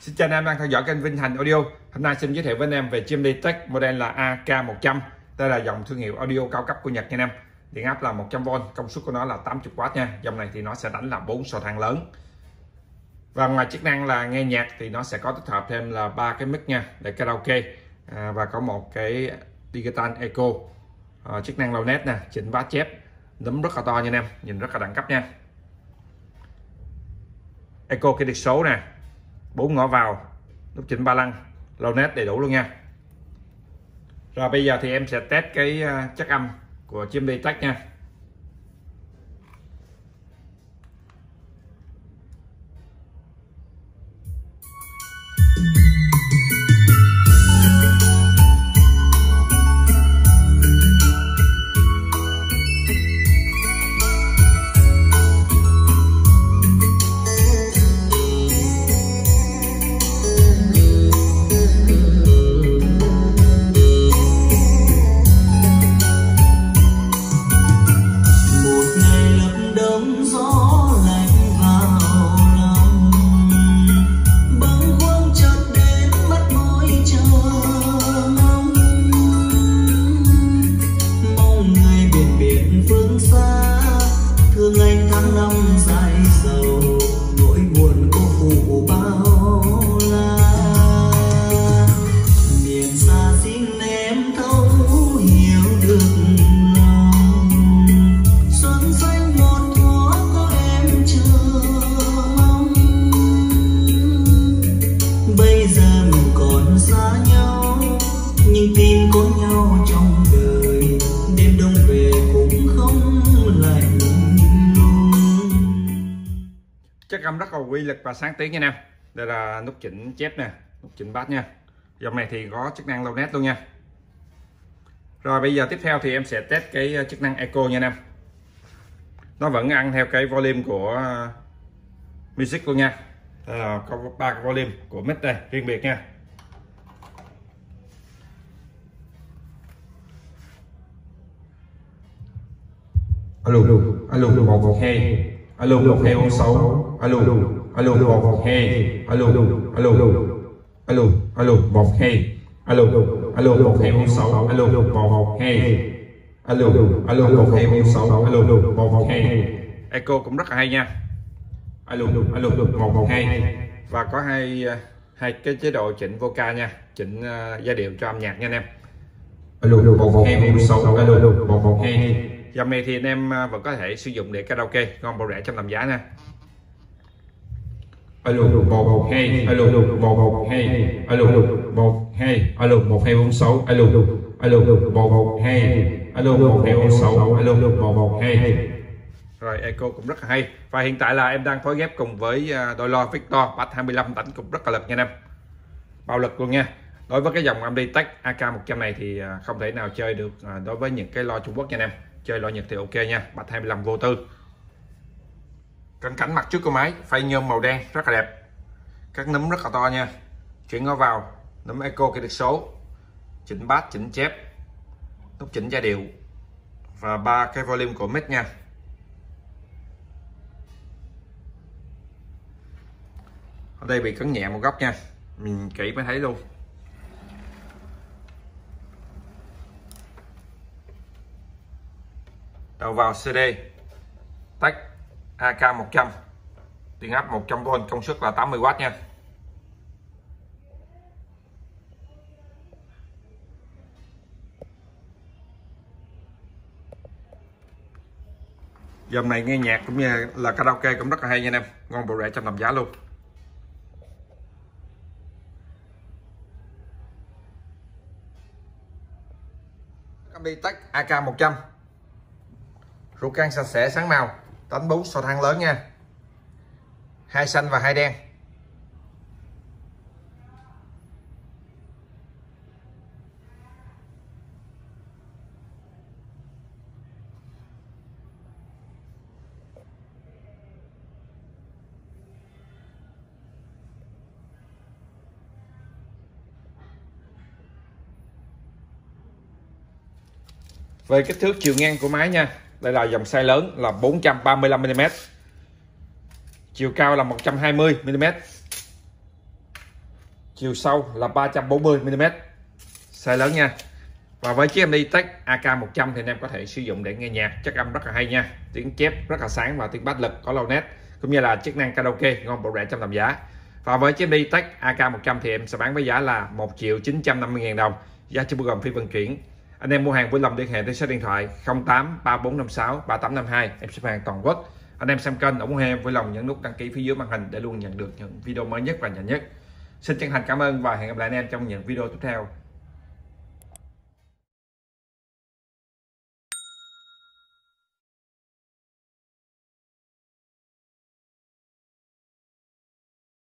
Xin chào anh em đang theo dõi kênh Vinh Thành Audio. Hôm nay xin giới thiệu với anh em về Chimd Tech model là AK100. Đây là dòng thương hiệu audio cao cấp của Nhật nha anh em. Điện áp là 100V, công suất của nó là 80W nha. Dòng này thì nó sẽ đánh là 4 sò thang lớn. Và ngoài chức năng là nghe nhạc thì nó sẽ có tích hợp thêm là 3 cái mic nha để karaoke, và có một cái digital echo, chức năng low net nè, chỉnh bass chép, núm rất là to nha anh em, nhìn rất là đẳng cấp nha. Echo kỹ thuật số nè, 4 ngõ vào, nút chỉnh ba lăng, low net đầy đủ luôn nha. Rồi bây giờ thì em sẽ test cái chất âm của Chimd Tech nha. Chất âm rất là uy lực và sáng tiếng nha anh em. Đây là nút chỉnh chép nè, nút chỉnh bass nha. Dòng này thì có chức năng low net luôn nha. Rồi bây giờ tiếp theo thì em sẽ test cái chức năng echo nha anh em. Nó vẫn ăn theo cái volume của music luôn nha. Đây là có 3 cái volume của mic đây riêng biệt nha. Alo 112, alo 1246, alo 112, alo 12, alo 1246, alo 112, alo 1246, alo 112. Echo cũng rất là hay nha. Alo 112 và có hai cái chế độ chỉnh vocal nha, chỉnh giai điệu cho âm nhạc nha anh em. Alo 1246, alo 112. Dòng này thì anh em vẫn có thể sử dụng để karaoke, ngon bổ rẻ trong tầm giá nha. Alo 112, alo 112, alo 112, alo 1246, alo 112, alo 1246, alo 112. Rồi echo cũng rất là hay. Và hiện tại là em đang phối ghép cùng với đôi loa Victor Bass 25 đánh cũng rất là lực nha anh em. Bao lực luôn nha. Đối với cái dòng Chimd Tech AK100 này thì không thể nào chơi được đối với những cái loa Trung Quốc nha anh em. Chơi loại Nhật thì ok nha. Bass 25 vô tư. Cận cảnh mặt trước của máy phay nhôm màu đen rất là đẹp, các núm rất là to nha. Chuyển ngó vào, núm echo kỹ thuật số, chỉnh bass, chỉnh chép, nút chỉnh giai điệu và 3 cái volume của mic nha. Ở đây bị cấn nhẹ một góc nha, mình kỹ mới thấy luôn. Đầu vào CD Tech AK100, điện áp 100V, công suất là 80W nha. Dòng này nghe nhạc cũng như là karaoke cũng rất là hay nha anh em, ngon bổ rẻ trong tầm giá luôn. Chimd Tech AK100, ruột gan sạch sẽ sáng màu, đánh 4 sò thang lớn nha, 2 xanh và 2 đen. Về kích thước chiều ngang của máy nha, đây là dòng size lớn là 435mm, chiều cao là 120mm. chiều sâu là 340 mm, size lớn nha. Và với chiếc MD Tech AK100 thì anh em có thể sử dụng để nghe nhạc, chất âm rất là hay nha, tiếng chép rất là sáng và tiếng bass lực có low net, cũng như là chức năng karaoke ngon bổ rẻ trong tầm giá. Và với chiếc MD Tech AK100 thì em sẽ bán với giá là 1.950.000 đồng, giá chưa bao gồm phí vận chuyển. Anh em mua hàng vui lòng liên hệ tới số điện thoại 08 3456 3852, em ship hàng toàn quốc. Anh em xem kênh ủng hộ em vui lòng nhấn nút đăng ký phía dưới màn hình để luôn nhận được những video mới nhất và nhanh nhất. Xin chân thành cảm ơn và hẹn gặp lại anh em trong những video tiếp theo.